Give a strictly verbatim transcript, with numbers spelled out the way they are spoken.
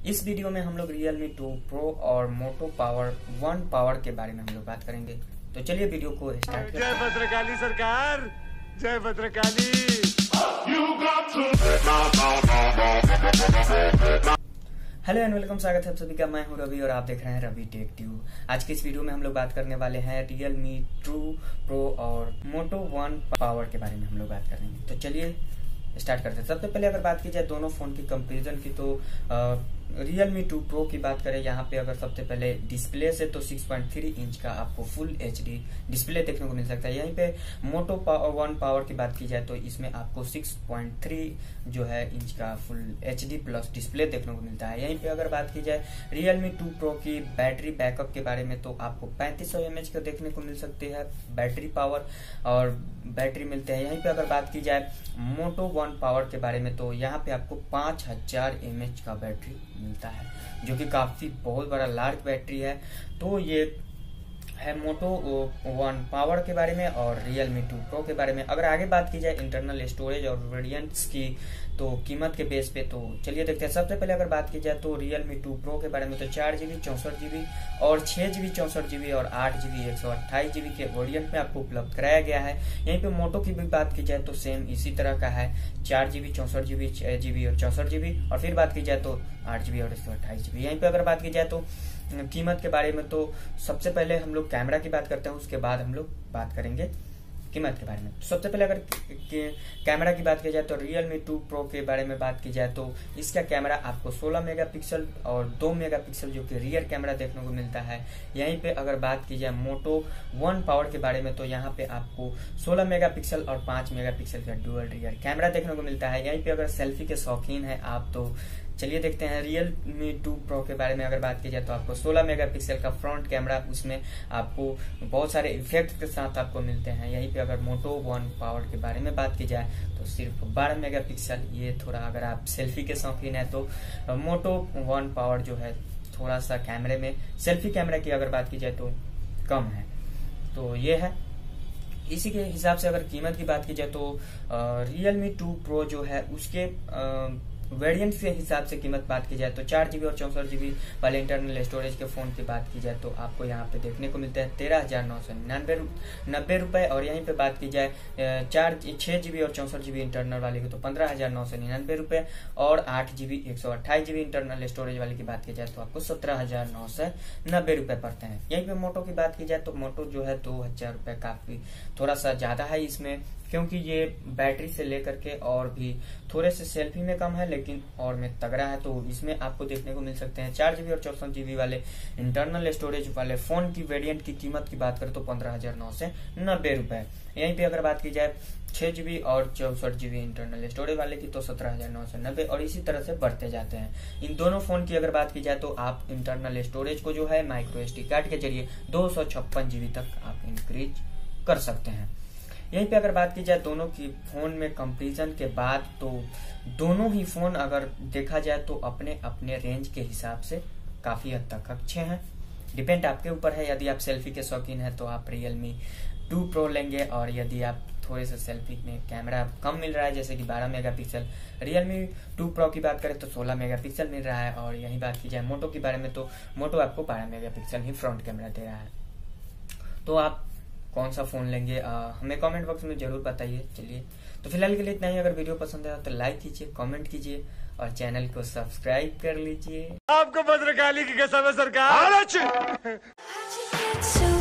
इस वीडियो में हम लोग Realme टू Pro और Moto Power वन पावर के बारे में हम लोग बात करेंगे। तो चलिए वीडियो को स्टार्ट करते हैं। जय भद्रकाली सरकार, जय भद्रकाली। हेलो एंड वेलकम, स्वागत है आप सभी का। मैं हूं रवि और आप देख रहे हैं रवि टेक ट्यूब। आज के इस वीडियो में हम लोग बात करने वाले हैं Realme टू Pro और Moto वन पावर के बारे में हम लोग बात करेंगे। तो चलिए स्टार्ट करते हैं। सबसे पहले अगर बात की जाए दोनों फोन की कंपैरिजन की, तो Realme टू Pro की बात करें, यहाँ पे अगर सबसे पहले डिस्प्ले से तो सिक्स पॉइंट थ्री इंच का आपको फुल एचडी डिस्प्ले देखने को मिल सकता है। यहीं पे Moto वन पावर की बात की जाए तो इसमें आपको सिक्स पॉइंट थ्री जो है इंच का फुल एचडी प्लस डिस्प्ले देखने को मिलता है। यहीं पे अगर बात की जाए Realme टू Pro की बैटरी बैकअप के बारे में, तो आपको पैंतीस सौ एम एच का देखने को मिल सकती है बैटरी पावर और बैटरी मिलते हैं। यहीं पे अगर बात की जाए Moto वन पावर के बारे में, तो यहाँ पे आपको पांच हजार एम एच का बैटरी मिलता है, जो कि काफी बहुत बड़ा लार्ज बैटरी है। तो ये है Moto वन पावर के बारे में और Realme टू Pro के बारे में। अगर आगे बात की जाए इंटरनल स्टोरेज और वेरिएंट्स की, तो कीमत के बेस पे, तो चलिए देखते हैं। सबसे पहले अगर बात की जाए तो Realme टू Pro के बारे में, तो चार जीबी चौसठ जीबी और छह जीबी चौसठ जीबी और आठ जीबी एक सौ अट्ठाईस जीबी के वेरिएंट में आपको उपलब्ध कराया गया है। यहीं पे Moto की भी बात की जाए तो सेम इसी तरह का है, चार जीबी चौसठ जीबी छह जीबी और चौसठ जीबी और फिर बात की जाए तो आठ जीबी और एक सौ अट्ठाईस जीबी। यहीं पे अगर बात की जाए तो कीमत के बारे में, तो सबसे पहले हम लोग कैमरा की बात करते हैं, उसके बाद हम लोग बात करेंगे कीमत के बारे में। तो सबसे पहले अगर कैमरा की बात की जाए तो Realme टू Pro के बारे में बात की जाए तो इसका कैमरा आपको सोलह मेगापिक्सल और दो मेगापिक्सल जो कि रियर कैमरा देखने को मिलता है। यहीं पे अगर बात की जाए Moto वन पावर के बारे में, तो यहाँ पे आपको सोलह मेगापिक्सल और पांच मेगापिक्सल का डुअल रियर कैमरा देखने को मिलता है। यहीं पे अगर सेल्फी के शौकीन है आप, तो चलिए देखते हैं Realme टू Pro के बारे में। अगर बात की जाए तो आपको सोलह मेगापिक्सल का फ्रंट कैमरा, उसमें आपको बहुत सारे इफेक्ट के साथ आपको मिलते हैं। यहीं पे अगर Moto वन पावर के बारे में बात की जाए तो सिर्फ बारह मेगापिक्सल, ये थोड़ा अगर आप सेल्फी के शौकीन है तो Moto वन पावर जो है थोड़ा सा कैमरे में, सेल्फी कैमरा की अगर बात की जाए तो कम है। तो ये है। इसी के हिसाब से अगर कीमत की बात की जाए तो Realme टू Pro जो है उसके आ, वेरिएंट के हिसाब से कीमत बात की जाए तो चार जीबी और चौसठ जीबी वाले इंटरनल स्टोरेज के फोन की बात की जाए तो आपको यहाँ पे देखने को मिलता है तेरह हजार नौ सौ निन्यानवे नब्बे रुपए। और यहीं पे बात की जाए चार छह जीबी और चौसठ जीबी इंटरनल वाले की, तो पंद्रह हजार नौ सौ निन्यानवे रुपए। और आठ जीबी एक सौ अट्ठाईस जीबी इंटरनल स्टोरेज वाले की बात की जाए तो आपको सत्रह हजार नौ सौ नब्बे रुपए पड़ते हैं। यहीं पे मोटो की बात की जाए तो मोटो जो है दो हजार रुपए काफी थोड़ा सा ज्यादा है इसमें, क्योंकि ये बैटरी से लेकर के और भी थोड़े से सेल्फी में कम है लेकिन और में तगड़ा है। तो इसमें आपको देखने को मिल सकते हैं चार जीबी और चौसठ जीबी वाले इंटरनल स्टोरेज वाले फोन की वेरिएंट की कीमत की बात करें तो पंद्रह हजार नौ सौ नब्बे रुपए। यहीं पे अगर बात की जाए छह जीबी और चौसठ जीबी इंटरनल स्टोरेज वाले की, तो सत्रह हजार नौ सौ नब्बे और इसी तरह से बढ़ते जाते हैं। इन दोनों फोन की अगर बात की जाए तो आप इंटरनल स्टोरेज को जो है माइक्रो एसडी कार्ड के जरिए दो सौ छप्पन जीबी तक आप इंक्रीज कर सकते हैं। यहीं पे अगर बात की जाए दोनों की फोन में कंपैरिजन के बाद, तो दोनों ही फोन अगर देखा जाए तो अपने अपने रेंज के हिसाब से काफी हद तक अच्छे हैं। डिपेंड आपके ऊपर है, यदि आप सेल्फी के शौकीन है तो आप Realme टू Pro लेंगे, और यदि आप थोड़े से सेल्फी में कैमरा कम मिल रहा है जैसे कि बारह मेगापिक्सल, Realme टू Pro की बात करें तो सोलह मेगापिक्सल मिल रहा है। और यही बात की जाए Moto के बारे में, तो Moto आपको बारह मेगापिक्सल ही फ्रंट कैमरा दे रहा है। तो आप कौन सा फोन लेंगे आ, हमें कमेंट बॉक्स में जरूर बताइए। चलिए तो फिलहाल के लिए इतना ही। अगर वीडियो पसंद आया तो लाइक कीजिए, कमेंट कीजिए और चैनल को सब्सक्राइब कर लीजिए। आपको भद्रकाली की कसम है सरकार।